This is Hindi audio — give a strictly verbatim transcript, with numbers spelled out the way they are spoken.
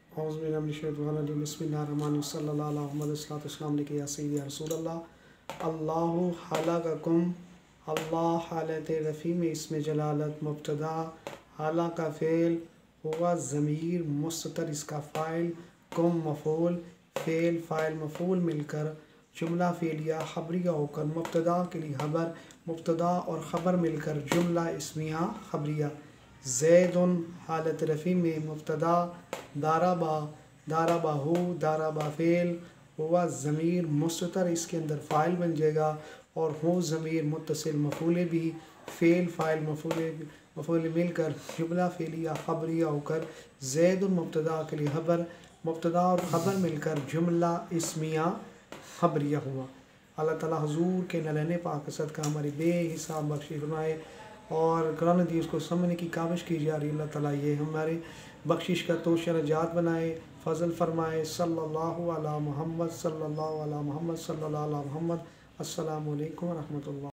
अल्लाहु खलक़कुम, अल्लाह हालत रफ़ी में इसमें जलालत मुब्तदा, हाला का फ़ेल, हुआ ज़मीर मुस्ततर इसका फ़ाइल, कुम मफ़ूल, फ़ेल फ़ाइल मफ़ूल मिलकर जुमला फ़ेलिया ख़बरिया होकर मुब्तदा के लिए खबर, मुब्तदा और ख़बर मिलकर जुमला इस्मिया ख़बरिया। ज़ैदुन हालत रफ़ी में मुब्तदा, दाराबा दाराबा हु, दाराबा फ़ेल, हुआ ज़मीर मुस्ततर इसके अंदर फ़ाइल बन जाएगा और हु ज़मीर मुत्तसिल मफ़ूल भी, फ़ेल फ़ाइल मफ़ूल मफ़ूल मिलकर जुमला फ़ेलिया ख़बरिया होकर ज़ैदुन मुब्तदा के लिए खबर, मुब्तदा और ख़बर मिलकर जुमला इस्मिया ख़बरिया हुआ। अल्लाह ताला हुज़ूर के नलने पाक सदका हमारी बेहिसाब बख्शिश फरमाए और कुरान हदीस को समझने की काविश की जा रही है। अल्लाह ताला ये हमारे बख्शिश का तोशा नजात बनाए, फ़ज़ल फ़रमाए। सल्लल्लाहु अला मुहम्मद सल्लल्लाहु अला मुहम्मद सल्लल्लाहु अला मुहम्मद। अस्सलामु अलैकुम व रहमतुल्लाह।